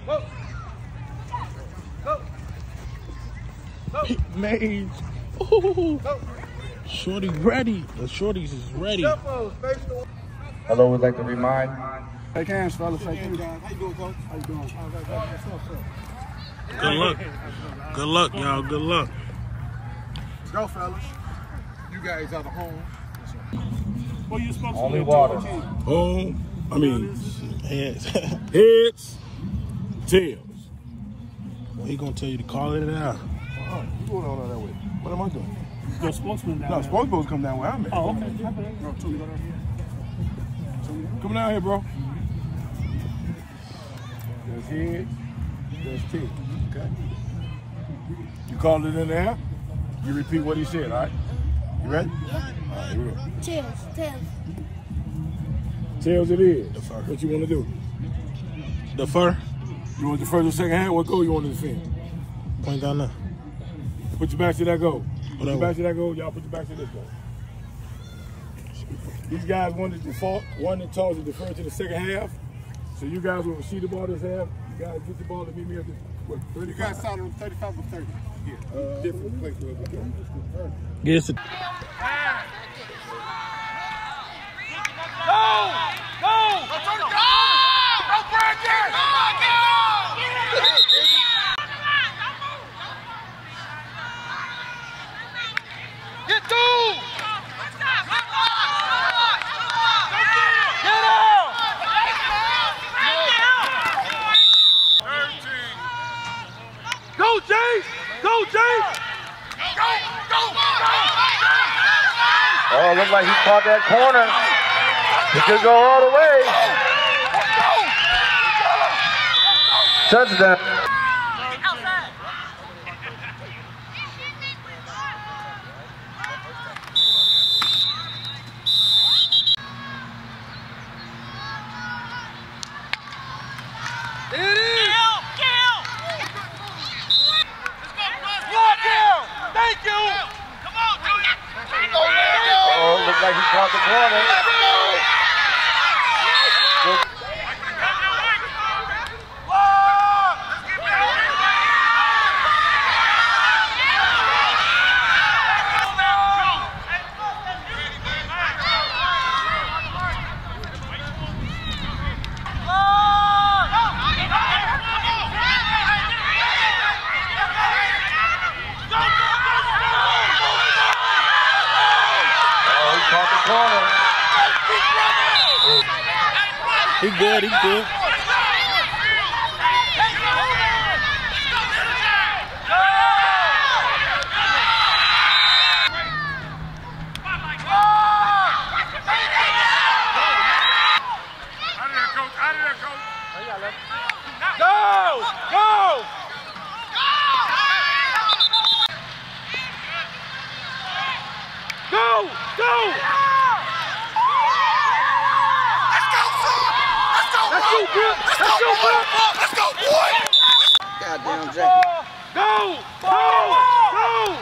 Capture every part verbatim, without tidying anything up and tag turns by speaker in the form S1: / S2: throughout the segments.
S1: Go. Go. Go.
S2: Mage. Ooh. Go. Shorty ready. The shorties is ready.
S3: Hello, we'd like to remind.
S4: Shake hands, fellas. Shake hands. How you doing, coach? How you doing?
S2: Good luck. Good luck, y'all. Good luck.
S4: Let's go, fellas. You guys are the home.
S1: What you supposed
S3: Only
S1: to do?
S3: water.
S2: Home. I mean, heads. Heads. Tails. Well, he gonna tell you to call it out.
S4: Oh, you going on that way? What am I doing?
S1: No spokesman down
S4: No,
S1: there.
S4: spokesman's come down where I'm at.
S1: Oh, okay.
S4: No, two, go down here. Come down here, bro. There's head, there's tail. Okay? You called it in there. You repeat what he said, all right? You ready?
S5: Yeah.
S4: All right, here we go.
S5: Tails, tails.
S4: Tails it is.
S2: The fur.
S4: What you want to do?
S2: The fur.
S4: You want the first or second hand? What goal you want to defend?
S2: Point down there.
S4: Put your back to that goal. Put your
S2: Whatever.
S4: back to that goal. Y'all put your back to this goal. These guys wanted to default. One that told to defer to the second half. So you guys will receive the ball this half. You guys get the ball to meet me at the what, thirty-five? You guys started with thirty-five or thirty. Yeah. Uh, different place where we go.
S2: Yes. It.
S1: Go! Go! Go, Brandon! Get two! Get out! Go, Jace! Go, Jace! Go, go, go!
S3: Oh, it looked like he caught that corner. He could go all the way. Touchdown.
S1: There it is! Lock him! Thank you! Come on,
S3: Oh, it looked like he caught the corner. Good.
S2: He good. He good.
S1: Go! Go! Go! Go! Let's go, Bill! Let's go, Bill! Let's go, boy!
S6: Goddamn jacket.
S1: Go! Go! Go!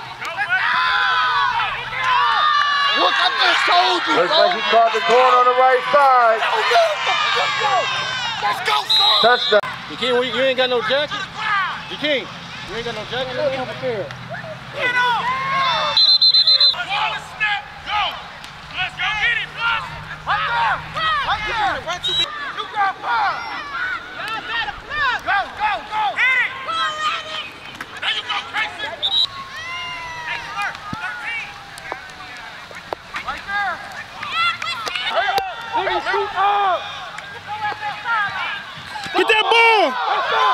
S6: Look, I just told you,
S3: Looks
S6: bro.
S3: like he caught the corner on the right side.
S6: Let's go. Let's go, son.
S3: Touchdown.
S1: Jakeem, you ain't got no jacket? Jakeem, you ain't got no jacket? Look over there. Get up! Snap! Go! Let's go get it, plus! Right there! Right there! Right to me! You got power! Y'all better plug! Go, go, go! Hit it! There you go, Casey! Excellent! thirteen! Right there! Hurry up! Shoot up!
S2: Get that ball!
S1: Let's go!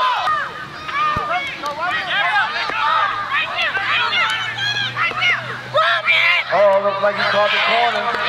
S3: Oh, looks like he caught the corner.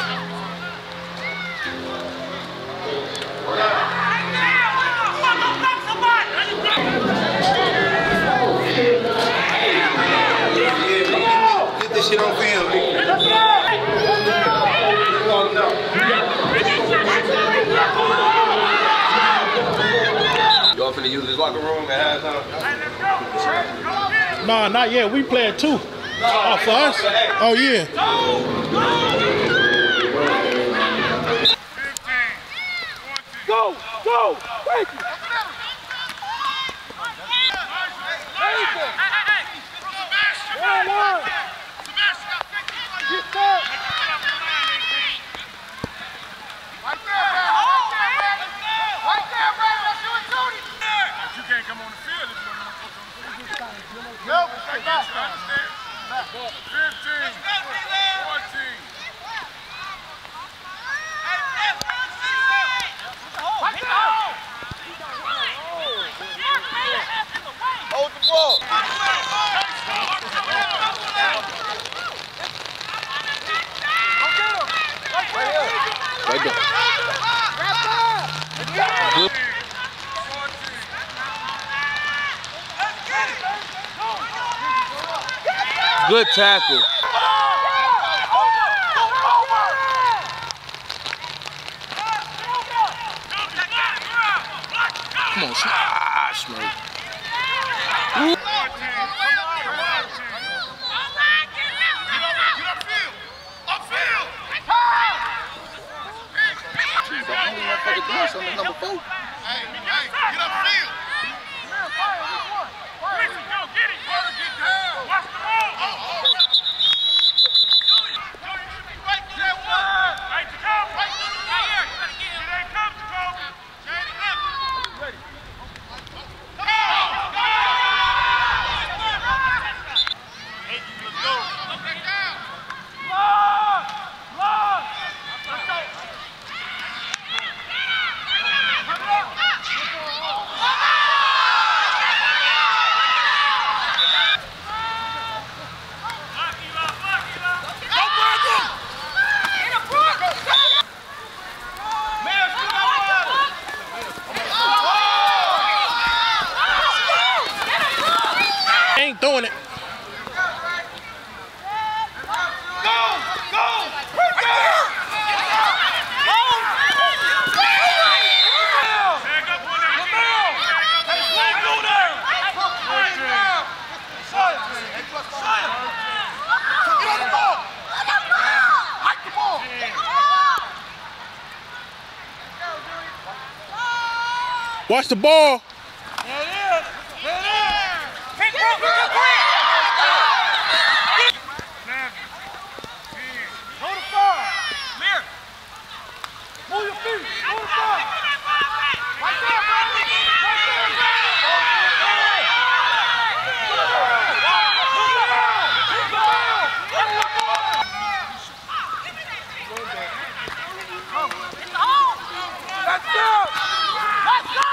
S1: Come on, this shit on film. Y'all finna use this locker room at halftime?
S2: Nah, not yet. We playing two. Oh, for us? Oh, yeah.
S4: Go, go, thank you. One, one. Get back.
S1: Right there, man. Right there, man. Let's do it, Tony. You can't come on the field if you don't want to coach on the field. Nope. I got you. I understand. fifteen. fourteen. Hold the ball.
S6: Right there. Good. Good tackle. Come on, Smoke. Ah, Smoke. On the number four. Hey, hey, get up field. Listen, go get it. Brother, get down. Watch the ball. Oh, oh. Joey, Joey, you should be right to that one. Right to go. Right to the fire. It ain't come to go. Change it up. Ready. Go. Go. Hey, let's go. Up and down. Long. Long. Let's go.
S2: Ain't throwing it. Watch the ball.
S1: There it is. There it is. Pick up, pick up, Hold the ball. Clear. Move your feet. Move the ball. Right there, bro. Right there, bro. Let's go. Let's go.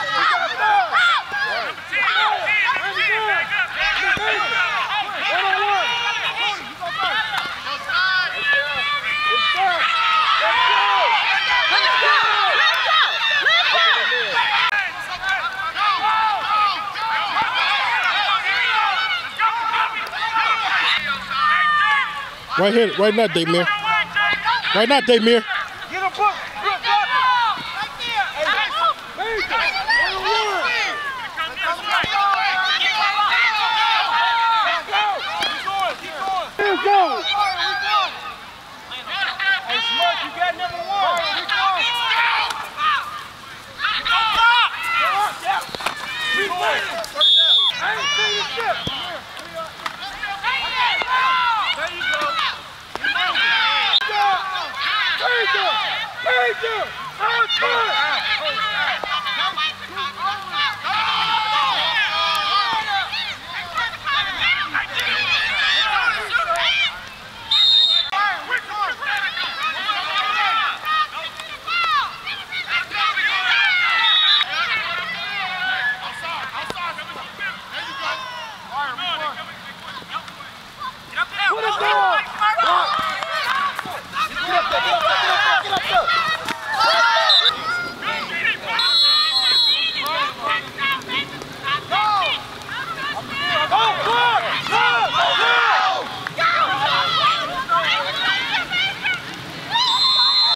S2: Right here, right now, Damir. Right now, Damir.
S1: Get a book. What is that?